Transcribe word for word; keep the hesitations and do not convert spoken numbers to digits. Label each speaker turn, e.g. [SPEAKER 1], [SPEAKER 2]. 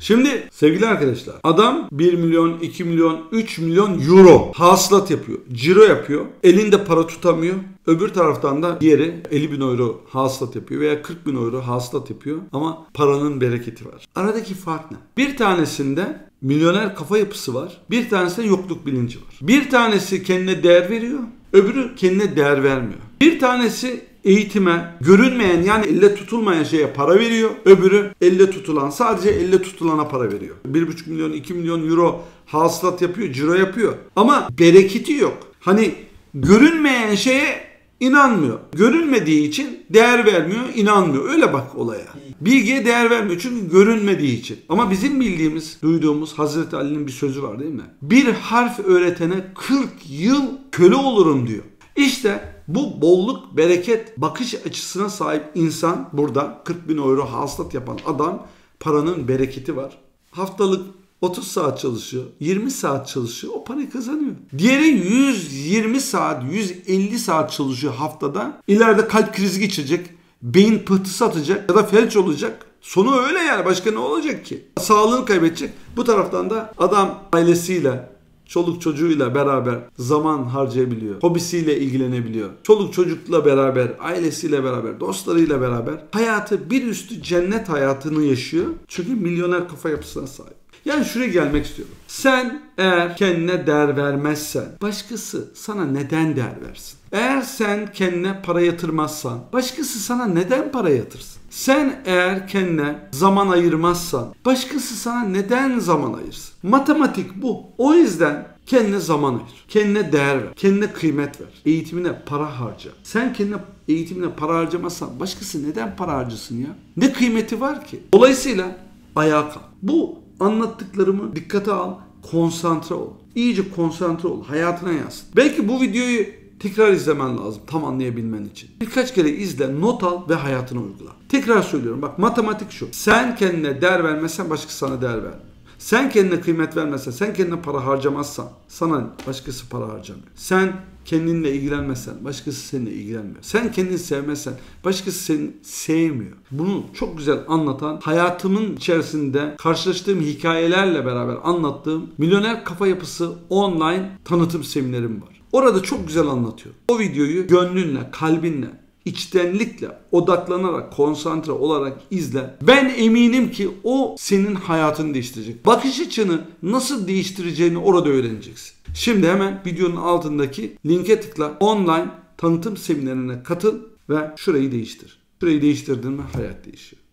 [SPEAKER 1] Şimdi sevgili arkadaşlar, adam bir milyon, iki milyon, üç milyon euro hasılat yapıyor. Ciro yapıyor. Elinde para tutamıyor. Öbür taraftan da diğeri elli bin euro hasılat yapıyor veya kırk bin euro hasılat yapıyor. Ama paranın bereketi var. Aradaki fark ne? Bir tanesinde milyoner kafa yapısı var. Bir tanesinde yokluk bilinci var. Bir tanesi kendine değer veriyor. Öbürü kendine değer vermiyor. Bir tanesi eğitime, görünmeyen yani elle tutulmayan şeye para veriyor. Öbürü elle tutulan, sadece elle tutulana para veriyor. bir buçuk milyon, iki milyon euro hasılat yapıyor, ciro yapıyor. Ama bereketi yok. Hani görünmeyen şeye inanmıyor. Görünmediği için değer vermiyor, inanmıyor. Öyle bak olaya. Bilgiye değer vermiyor çünkü görünmediği için. Ama bizim bildiğimiz, duyduğumuz Hazreti Ali'nin bir sözü var değil mi? Bir harf öğretene kırk yıl köle olurum diyor. İşte bu bolluk, bereket, bakış açısına sahip insan burada kırk bin euro hasılat yapan adam, paranın bereketi var. Haftalık otuz saat çalışıyor, yirmi saat çalışıyor, o parayı kazanıyor. Diğeri yüz yirmi saat, yüz elli saat çalışıyor haftada. İleride kalp krizi geçirecek, beyin pıhtısı atacak ya da felç olacak. Sonu öyle yani, başka ne olacak ki? Sağlığını kaybedecek. Bu taraftan da adam ailesiyle, çoluk çocuğuyla beraber zaman harcayabiliyor. Hobisiyle ilgilenebiliyor. Çoluk çocukla beraber, ailesiyle beraber, dostlarıyla beraber hayatı bir üstü cennet hayatını yaşıyor. Çünkü milyoner kafa yapısına sahip. Yani şuraya gelmek istiyorum. Sen eğer kendine değer vermezsen başkası sana neden değer versin? Eğer sen kendine para yatırmazsan başkası sana neden para yatırsın? Sen eğer kendine zaman ayırmazsan başkası sana neden zaman ayırsın? Matematik bu. O yüzden kendine zaman ayır. Kendine değer ver. Kendine kıymet ver. Eğitimine para harca. Sen kendine eğitimine para harcamazsan başkası neden para harcasın ya? Ne kıymeti var ki? Dolayısıyla ayağa kalk. Bu anlattıklarımı dikkate al. Konsantre ol. İyice konsantre ol. Hayatına yansıt. Belki bu videoyu tekrar izlemen lazım tam anlayabilmen için. Birkaç kere izle, not al ve hayatına uygula. Tekrar söylüyorum, bak matematik şu. Sen kendine değer vermezsen başkası sana değer vermiyor. Sen kendine kıymet vermezsen, sen kendine para harcamazsan sana başkası para harcamıyor. Sen kendinle ilgilenmezsen başkası seninle ilgilenmiyor. Sen kendini sevmezsen başkası seni sevmiyor. Bunu çok güzel anlatan, hayatımın içerisinde karşılaştığım hikayelerle beraber anlattığım Milyoner Kafa Yapısı online tanıtım seminerim var. Orada çok güzel anlatıyor. O videoyu gönlünle, kalbinle, içtenlikle, odaklanarak, konsantre olarak izle. Ben eminim ki o senin hayatını değiştirecek. Bakış açını nasıl değiştireceğini orada öğreneceksin. Şimdi hemen videonun altındaki linke tıkla. Online tanıtım seminerine katıl ve şurayı değiştir. Şurayı değiştirdin mi hayat değişiyor.